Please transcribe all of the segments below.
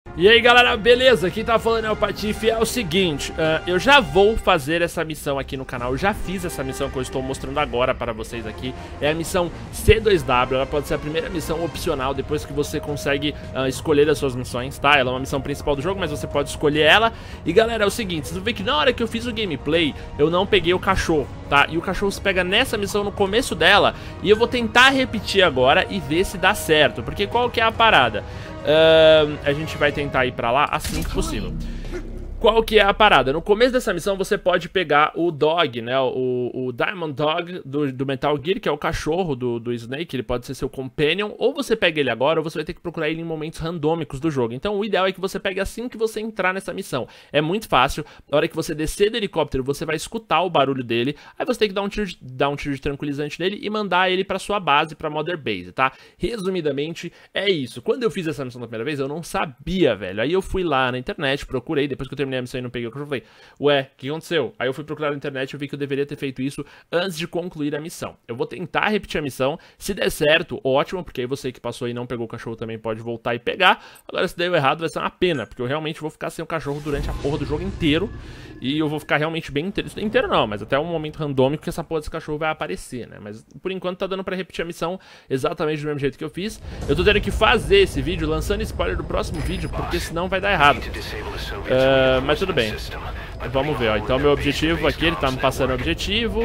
E aí galera, beleza? Quem tá falando é o Patife. É o seguinte, eu já vou fazer essa missão aqui no canal. Eu já fiz essa missão que eu estou mostrando agora para vocês aqui. É a missão C2W, ela pode ser a primeira missão opcional depois que você consegue escolher as suas missões, tá? Ela é uma missão principal do jogo, mas você pode escolher ela. E galera, é o seguinte, vocês vão ver que na hora que eu fiz o gameplay, eu não peguei o cachorro, tá? E o cachorro se pega nessa missão no começo dela. E eu vou tentar repetir agora e ver se dá certo, porque qual que é a parada? A gente vai tentar ir pra lá assim que possível. Qual que é a parada? No começo dessa missão você pode pegar o Dog, né? O Diamond Dog do Metal Gear, que é o cachorro do Snake. Ele pode ser seu companion. Ou você pega ele agora, ou você vai ter que procurar ele em momentos randômicos do jogo. Então o ideal é que você pegue assim que você entrar nessa missão. É muito fácil. Na hora que você descer do helicóptero, você vai escutar o barulho dele. Aí você tem que dar um tiro de tranquilizante nele e mandar ele pra sua base, pra Mother Base, tá? Resumidamente, é isso. Quando eu fiz essa missão da primeira vez, eu não sabia, velho. Aí eu fui lá na internet, procurei, depois que eu terminei a missão e não peguei o cachorro, eu falei, ué, o que aconteceu? Aí eu fui procurar na internet e vi que eu deveria ter feito isso antes de concluir a missão. Eu vou tentar repetir a missão, se der certo, ótimo, porque aí você que passou e não pegou o cachorro também pode voltar e pegar. Agora se deu errado vai ser uma pena, porque eu realmente vou ficar sem o cachorro durante a porra do jogo inteiro. E eu vou ficar realmente bem inteiro não, mas até um momento randômico que essa porra desse cachorro vai aparecer, né? Mas por enquanto tá dando pra repetir a missão exatamente do mesmo jeito que eu fiz. Eu tô tendo que fazer esse vídeo lançando spoiler do próximo vídeo, porque senão vai dar errado. Mas tudo bem. Vamos ver, ó. Então meu objetivo aqui, ele tá me passando o objetivo.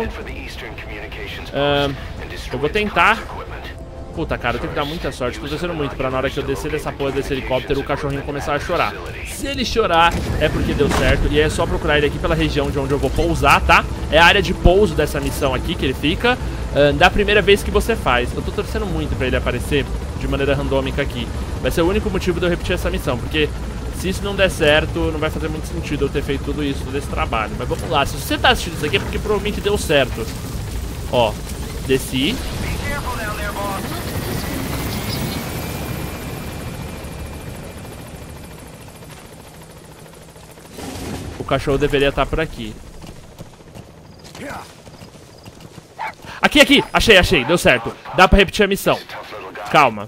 Eu vou tentar... Puta, cara, eu tenho que dar muita sorte. Tô torcendo muito pra na hora que eu descer dessa porra desse helicóptero o cachorrinho começar a chorar. Se ele chorar, é porque deu certo. E é só procurar ele aqui pela região de onde eu vou pousar, tá? É a área de pouso dessa missão aqui que ele fica, da primeira vez que você faz. Eu tô torcendo muito pra ele aparecer de maneira randômica aqui. Vai ser o único motivo de eu repetir essa missão, porque se isso não der certo, não vai fazer muito sentido eu ter feito tudo isso, todo esse trabalho. Mas vamos lá, se você tá assistindo isso aqui é porque provavelmente deu certo. Ó, desci. O cachorro deveria estar por aqui. Aqui! Achei, deu certo. Dá pra repetir a missão. Calma.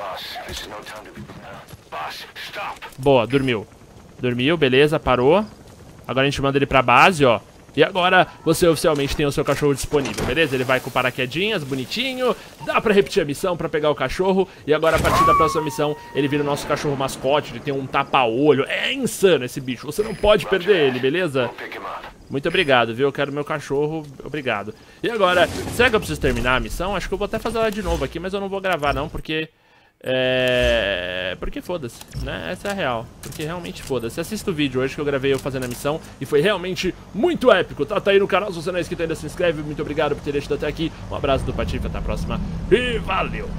Boa, dormiu. Dormiu, beleza, parou. Agora a gente manda ele pra base, ó. E agora você oficialmente tem o seu cachorro disponível, beleza? Ele vai com paraquedinhas, bonitinho. Dá pra repetir a missão pra pegar o cachorro. E agora a partir da próxima missão ele vira o nosso cachorro mascote. Ele tem um tapa-olho. É insano esse bicho, você não pode perder ele, beleza? Muito obrigado, viu? Eu quero meu cachorro, obrigado. E agora, será que eu preciso terminar a missão? Acho que eu vou até fazer ela de novo aqui, mas eu não vou gravar não, porque... Porque foda-se, né? Essa é a real. Porque realmente foda-se. Assista o vídeo hoje que eu gravei eu fazendo a missão e foi realmente muito épico. Tá aí no canal, se você não é inscrito ainda, se inscreve. Muito obrigado por ter deixado até aqui. Um abraço do Patife, até a próxima e valeu!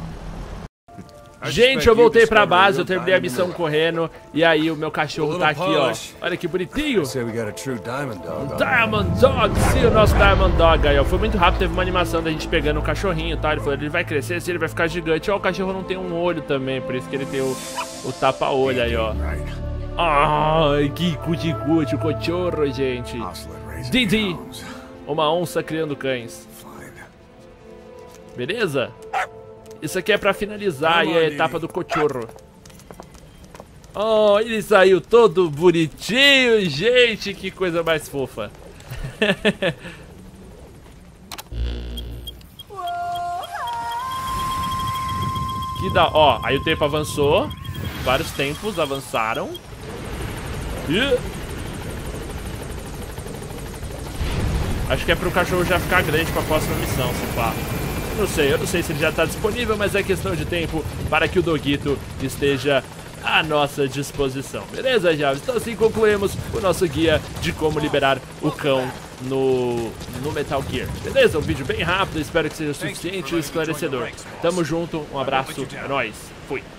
Gente, eu voltei pra base, eu terminei a missão correndo. E aí o meu cachorro tá aqui, ó. Olha que bonitinho. Um Diamond Dog, sim, o nosso Diamond Dog aí, ó. Foi muito rápido, teve uma animação da gente pegando o cachorrinho, tá? Ele falou, ele vai crescer assim, ele vai ficar gigante. Ó, o cachorro não tem um olho também, por isso que ele tem o tapa-olho aí, ó. Ai, que cuti-cuti, o cachorro, gente. Didi, uma onça criando cães. Beleza? Isso aqui é pra finalizar aí a etapa do cachorro. Oh, ele saiu todo bonitinho, gente, que coisa mais fofa. Que da... Ó, aí o tempo avançou. Vários tempos avançaram. Acho que é pro cachorro já ficar grande pra próxima missão, se pá. Eu não sei se ele já está disponível, mas é questão de tempo para que o Doguito esteja à nossa disposição. Beleza, Javes? Então assim concluímos o nosso guia de como liberar o cão no Metal Gear. Beleza? Um vídeo bem rápido, espero que seja suficiente e esclarecedor. Tamo junto, um abraço, é nóis, fui!